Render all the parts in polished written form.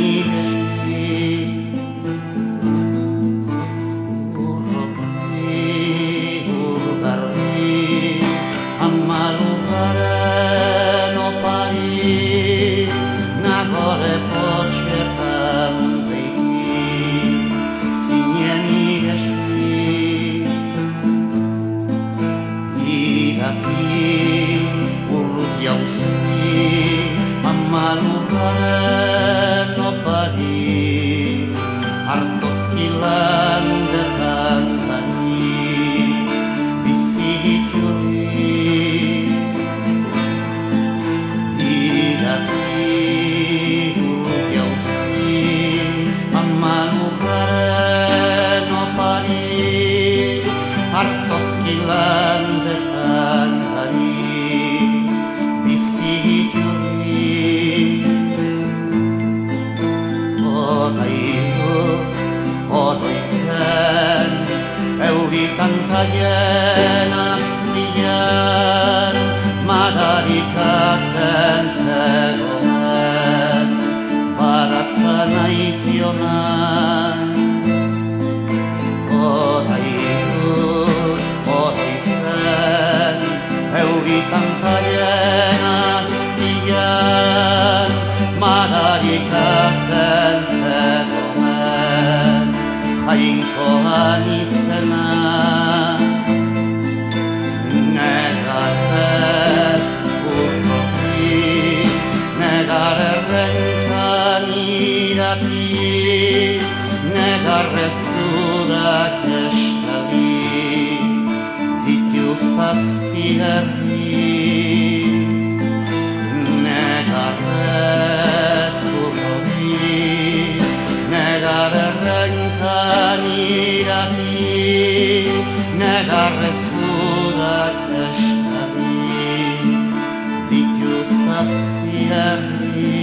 Kantaien azpian madarikatzen zegoen baratzen aitionan oroitzen euri kantaien azpian madarikatzen zegoen jainkoan izena negarrez urroki negar errenkan irati negarrez urak estali ditu zazpi herri negarrez urroki negar errenkan irati negarrez urak estali ditu zazpi herri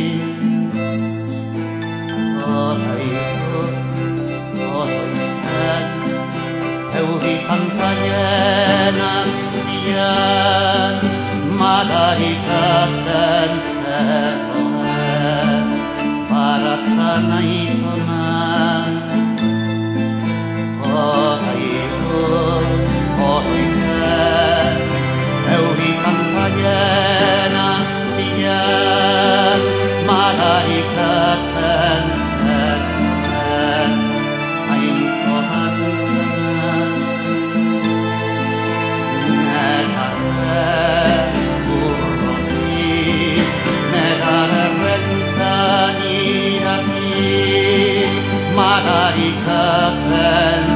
oroitzen euri kantaien azpian madarikatzen zegoen baratzen aitonan oroitzen euri kantaien azpian madarikatzen zegoen jainkoan izena negarrez urroki negar errenkan irati madarikatzen